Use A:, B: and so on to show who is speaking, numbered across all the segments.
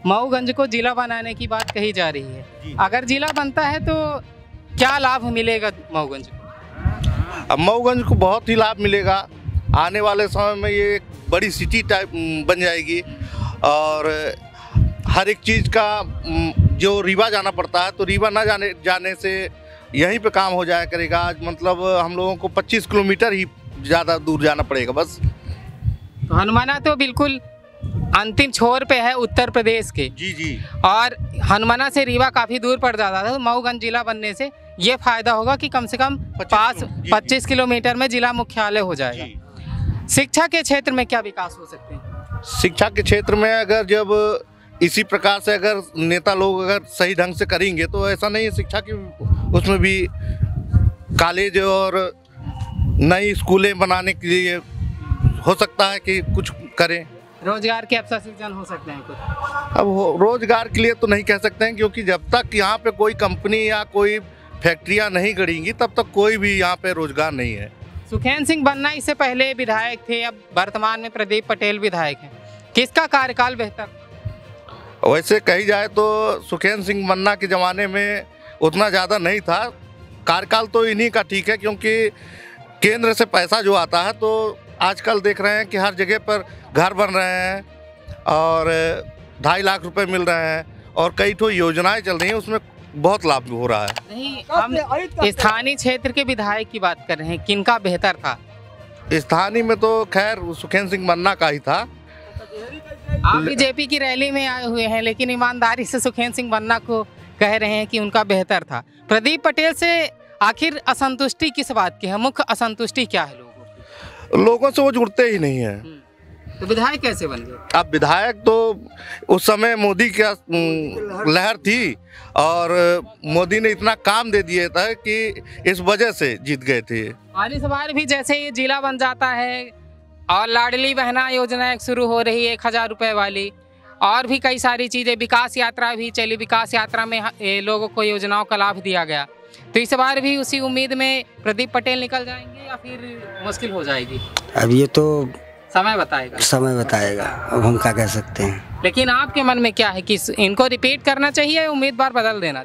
A: मऊगंज को जिला बनाने की बात कही जा रही है। अगर जिला बनता है तो क्या लाभ मिलेगा मऊगंज को?
B: अब मऊगंज को बहुत ही लाभ मिलेगा। आने वाले समय में ये एक बड़ी सिटी टाइप बन जाएगी और हर एक चीज़ का जो रीवा जाना पड़ता है तो रीवा ना जाने से यहीं पे काम हो जाया करेगा। मतलब हम लोगों को 25 किलोमीटर ही ज़्यादा दूर जाना पड़ेगा बस।
A: तो हनुमाना तो बिल्कुल अंतिम छोर पे है उत्तर प्रदेश के।
B: जी।
A: और हनुमाना से रीवा काफ़ी दूर पड़ जाता था। तो मऊगंज जिला बनने से ये फायदा होगा कि कम से कम 25 किलोमीटर में जिला मुख्यालय हो जाएगा। शिक्षा के क्षेत्र में क्या विकास हो सकते हैं?
B: शिक्षा के क्षेत्र में अगर जब इसी प्रकार से अगर नेता लोग अगर सही ढंग से करेंगे तो ऐसा नहीं है, शिक्षा की उसमें भी कॉलेज और नई स्कूलें बनाने के लिए हो सकता है कि कुछ करें।
A: रोजगार के अवसर सृजन हो सकते हैं कुछ?
B: अब रोजगार के लिए तो नहीं कह सकते हैं, क्योंकि जब तक यहाँ पे कोई कंपनी या कोई फैक्ट्रियाँ नहीं गढ़ेंगी तब तक कोई भी यहाँ पे रोजगार नहीं है।
A: सुखैन सिंह बन्ना इससे पहले विधायक थे, अब वर्तमान में प्रदीप पटेल विधायक हैं। किसका कार्यकाल बेहतर?
B: वैसे कही जाए तो सुखैन सिंह बन्ना के ज़माने में उतना ज़्यादा नहीं था। कार्यकाल तो इन्हीं का ठीक है, क्योंकि केंद्र से पैसा जो आता है तो आजकल देख रहे हैं कि हर जगह पर घर बन रहे हैं और 2.5 लाख रुपए मिल रहे हैं और कई ठो योजनाएं चल रही हैं, उसमें बहुत लाभ हो रहा है।
A: नहीं, हम स्थानीय क्षेत्र के विधायक की बात कर रहे हैं, किनका बेहतर था?
B: स्थानीय में तो खैर सुखैन सिंह बन्ना का ही था।
A: आप बीजेपी की रैली में आए हुए हैं लेकिन ईमानदारी से सुखैन सिंह बन्ना को कह रहे हैं कि उनका बेहतर था। प्रदीप पटेल से आखिर असंतुष्टि किस बात की है? मुख्य असंतुष्टि क्या है
B: लोगों से? वो जुड़ते ही नहीं है।
A: तो विधायक कैसे बन गए?
B: अब विधायक तो उस समय मोदी की लहर थी और मोदी ने इतना काम दे दिया था कि इस वजह से जीत गए थे।
A: और इस बार भी जैसे ये जिला बन जाता है और लाडली बहना योजना एक शुरू हो रही है 1000 रुपये वाली, और भी कई सारी चीज़ें, विकास यात्रा भी चली, विकास यात्रा में लोगों को योजनाओं का लाभ दिया गया। तो इस बार भी उसी उम्मीद में प्रदीप पटेल निकल जाएंगे या फिर मुश्किल हो जाएगी?
C: अब ये तो
A: समय बताएगा।
C: समय बताएगा, अब हम क्या कह सकते हैं।
A: लेकिन आपके मन में क्या है कि इनको रिपीट करना चाहिए या उम्मीदवार बदल देना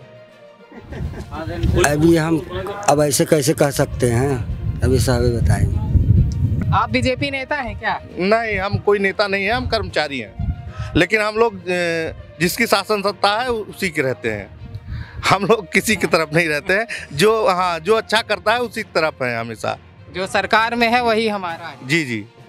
A: चाहिए?
C: अभी हम अब ऐसे कैसे कह सकते हैं, अभी साहब बताएंगे।
A: आप बीजेपी नेता हैं क्या?
B: नहीं, हम कोई नेता नहीं है, हम कर्मचारी हैं। लेकिन हम लोग जिसकी शासन सत्ता है उसी के रहते हैं, हम लोग किसी की तरफ नहीं रहते हैं। जो अच्छा करता है उसी की तरफ है हमेशा।
A: जो सरकार में है वही हमारा है।
B: जी।